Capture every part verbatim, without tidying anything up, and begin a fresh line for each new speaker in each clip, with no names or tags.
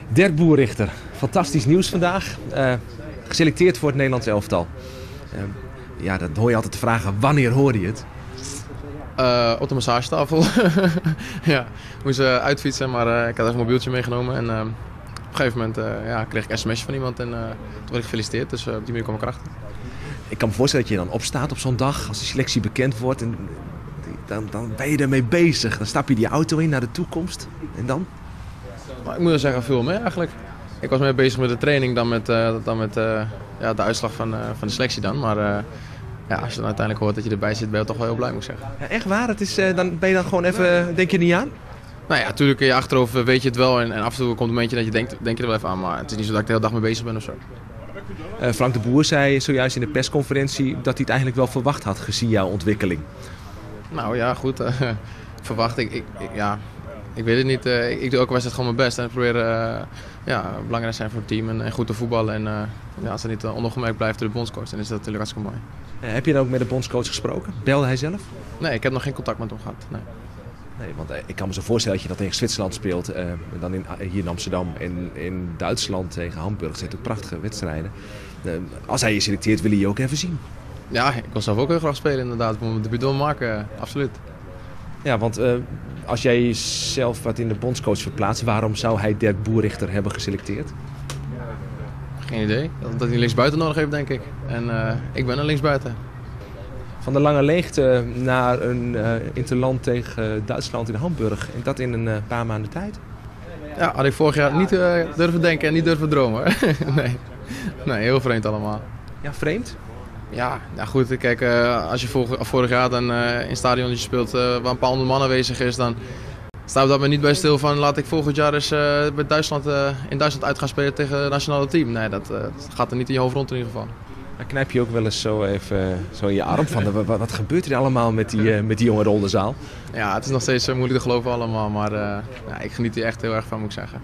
Dirk Boerichter, fantastisch nieuws vandaag. Uh, geselecteerd voor het Nederlands elftal. Uh, ja, dan hoor je altijd de vragen, wanneer hoorde je het?
Uh, op de massagetafel. Ja, moest uh, uitfietsen, maar uh, ik had even een mobieltje meegenomen. En uh, op een gegeven moment uh, ja, kreeg ik een sms'je van iemand en uh, toen werd ik gefeliciteerd. Dus uh, op die manier kwam ik erachter.
Ik kan me voorstellen dat je dan opstaat op zo'n dag, als de selectie bekend wordt. En dan, dan ben je ermee bezig. Dan stap je die auto in naar de toekomst. En dan?
Maar ik moet wel zeggen, veel meer eigenlijk. Ik was meer bezig met de training dan met, uh, dan met uh, ja, de uitslag van, uh, van de selectie dan. Maar uh, ja, als je dan uiteindelijk hoort dat je erbij zit, ben je toch wel heel blij, moet ik zeggen.
Ja, echt waar? Het is, uh, dan ben je dan gewoon even, denk je er niet aan?
Nou ja, natuurlijk in je achterhoofd weet je het wel. En, en af en toe komt een momentje dat je denkt, denk je er wel even aan. Maar het is niet zo dat ik de hele dag mee bezig ben of zo.
Uh, Frank de Boer zei zojuist in de persconferentie dat hij het eigenlijk wel verwacht had gezien jouw ontwikkeling.
Nou ja, goed. Uh, verwacht. Ik, ik, ik, ja, ik weet het niet. Uh, ik, ik doe elke wedstrijd gewoon mijn best. En ik probeer uh, ja, belangrijk zijn voor het team en, en goed te voetballen. En uh, ja, als het niet uh, onopgemerkt blijft door de bondscoach, dan is dat natuurlijk hartstikke mooi.
Uh, heb je dan ook met de bondscoach gesproken? Belde hij zelf?
Nee, ik heb nog geen contact met hem gehad. Nee.
Nee, want uh, ik kan me zo voorstellen dat je dat tegen Zwitserland speelt. Uh, dan in, uh, hier in Amsterdam en in Duitsland tegen Hamburg. Dat zijn ook prachtige wedstrijden. Uh, als hij je selecteert, wil hij je ook even zien.
Ja, ik wil zelf ook heel graag spelen inderdaad. Ik moet mijn debuut maken, uh, absoluut.
Ja, want uh, als jij jezelf wat in de bondscoach verplaatst, waarom zou hij Dirk Boerichter hebben geselecteerd?
Geen idee. Dat hij linksbuiten nodig heeft, denk ik. En uh, ik ben een linksbuiten.
Van de lange leegte naar een uh, interland tegen uh, Duitsland in Hamburg. En dat in een uh, paar maanden tijd?
Ja, had ik vorig jaar niet uh, durven denken en niet durven dromen. nee. nee, heel vreemd allemaal.
Ja, vreemd?
Ja, nou goed, kijk, uh, als je vorig, vorig jaar dan uh, in een stadion speelt uh, waar een paar honderd man aanwezig is, dan staat dat me niet bij stil van laat ik volgend jaar eens uh, bij Duitsland, uh, in Duitsland uit gaan spelen tegen het nationale team. Nee, dat, uh, dat gaat er niet in je hoofd rond in ieder geval.
Dan knijp je ook wel eens zo even zo in je arm van de, wat, wat gebeurt er allemaal met die, uh, met die jonge rondezaal?
Ja, het is nog steeds uh, moeilijk te geloven allemaal, maar uh, ja, ik geniet er echt heel erg van, moet ik zeggen.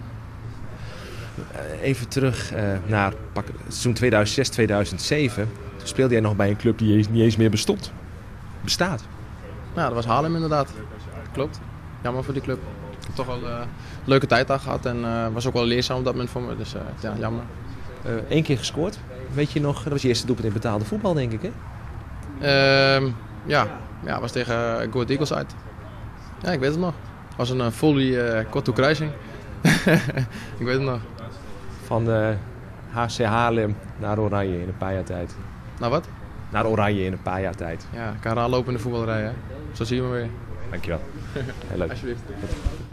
Even terug uh, naar pak, seizoen tweeduizend zes tweeduizend zeven. Toen speelde jij nog bij een club die niet eens meer bestond. Bestaat.
Ja, dat was Haarlem inderdaad. Klopt. Jammer voor die club. Ik heb toch wel uh, een leuke tijd daar gehad en uh, was ook wel leerzaam op dat moment voor me. Dus uh, ja, jammer.
Eén uh, keer gescoord. Weet je nog, dat was je eerste doelpunt in betaalde voetbal, denk ik, hè?
Uh, ja, ja, was tegen uh, Go Ahead Eagles uit. Ja, ik weet het nog. Het was een uh, volley uh, korte kruising. Ik weet het nog.
Van uh, H C Haarlem naar Oranje in een paar jaar tijd.
Naar wat?
Naar Oranje in een paar jaar tijd.
Ja, ik kan aanlopen in de voetballerij, hè. Zo zie je me weer.
Dankjewel. Heel leuk.
Alsjeblieft.